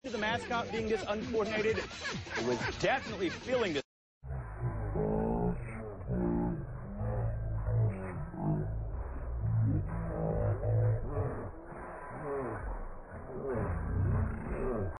The mascot being this uncoordinated was definitely feeling this.